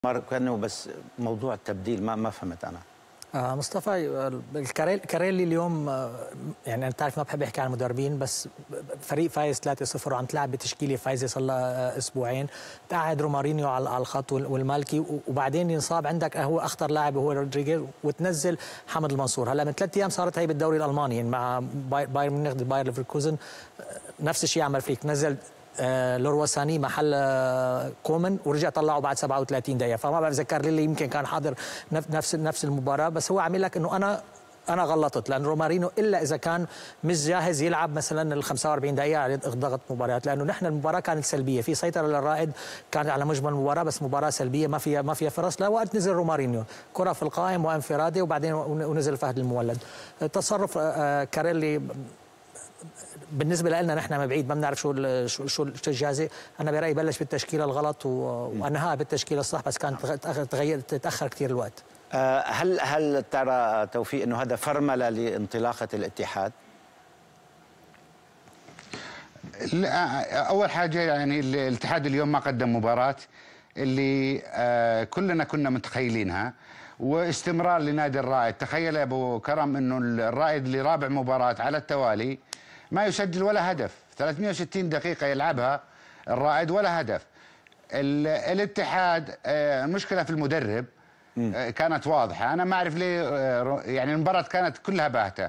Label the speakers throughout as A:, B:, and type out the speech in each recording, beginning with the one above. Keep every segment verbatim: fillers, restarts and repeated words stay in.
A: كانه بس موضوع التبديل ما ما فهمت انا.
B: آه مصطفى، الكاريل كاريلي اليوم آه يعني انت تعرف ما بحب احكي عن المدربين، بس فريق فايز ثلاثة صفر وعم تلعب بتشكيله فايزه صار لها اسبوعين، تقعد رومارينيو على الخط والمالكي وبعدين ينصاب عندك هو اخطر لاعب هو رودريجيز وتنزل حمد المنصور. هلا من ثلاث ايام صارت هي بالدوري الالماني يعني مع بايرن ميونخ باير ليفركوزن نفس الشيء عمل فيك، نزل آه لوروا ساني محل آه كومن ورجع طلعه بعد سبعة وثلاثين دقيقه، فما بعرف اذا كارليلي يمكن كان حاضر نفس نفس المباراه، بس هو عامل لك انه انا انا غلطت لان رومارينو الا اذا كان مش جاهز يلعب مثلا ال خمسة وأربعين دقيقه على ضغط مباريات، لانه نحن المباراه كانت سلبيه، في سيطره للرائد كانت على مجمل المباراه بس مباراه سلبيه ما فيها ما فيها فرص. لا وقت نزل رومارينيو كره في القائم وانفرادي وبعدين ونزل فهد المولد. تصرف آه كاريلي بالنسبه لنا نحن ما بعيد ما بنعرف شو شو شو الجازي، انا برايي بلش بالتشكيله الغلط وانهاها بالتشكيله الصح، بس كان تغير تتاخر كثير الوقت.
A: هل هل ترى توفيق انه هذا فرمله لانطلاقه الاتحاد؟
C: اول حاجه يعني الاتحاد اليوم ما قدم مباراه اللي كلنا كنا متخيلينها، واستمرار لنادي الرائد. تخيل يا ابو كرم انه الرائد لرابع مباراه على التوالي ما يسجل ولا هدف، ثلاثمئة وستين دقيقة يلعبها الرائد ولا هدف. الاتحاد المشكلة في المدرب كانت واضحة، أنا ما أعرف ليه يعني المباراة كانت كلها باهتة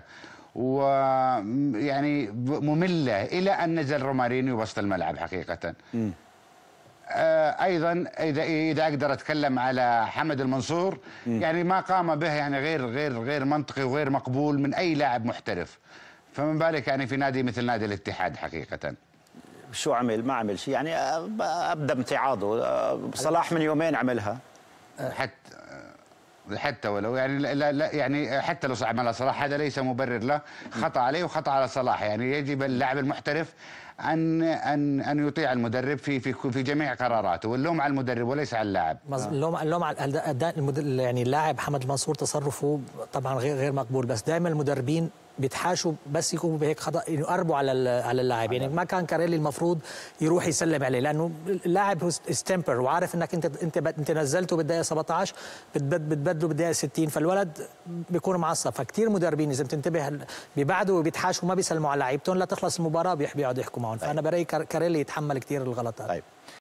C: ويعني مملة إلى أن نزل رومارينيو وسط الملعب حقيقة. م. ايضا اذا اذا اقدر اتكلم على حمد المنصور، م. يعني ما قام به يعني غير غير غير منطقي وغير مقبول من اي لاعب محترف، فمن بالك يعني في نادي مثل نادي الاتحاد حقيقة.
A: شو عمل؟ ما عمل شيء يعني، ابدا امتعاضه. صلاح من يومين عملها
C: حتى حتى ولو يعني لا لا يعني حتى لو عملها صلاح هذا ليس مبرر له، خطأ عليه وخطأ على صلاح. يعني يجب اللاعب المحترف ان ان ان يطيع المدرب في في في جميع قراراته، واللوم على المدرب وليس على اللاعب.
B: اللوم اللوم على اداء يعني اللاعب حمد المنصور، تصرفه طبعا غير غير مقبول، بس دائما المدربين بيتحاشوا بس يكونوا بهيك خطا يقربوا على على اللاعب. يعني ما كان كاريلي المفروض يروح يسلم عليه، لانه اللاعب هو ستيمبر وعارف انك انت انت انت نزلته بالدقيقه سبعة عشر بتبدله بالدقيقه ستين، فالولد بيكون معصب. فكتير مدربين اذا بتنتبه بيبعدوا وبيتحاشوا ما بيسلموا على لعيبتهم لا تخلص المباراه بيقعدوا يحكوا معهم. فانا برايي كاريلي يتحمل كثير الغلطات.
A: طيب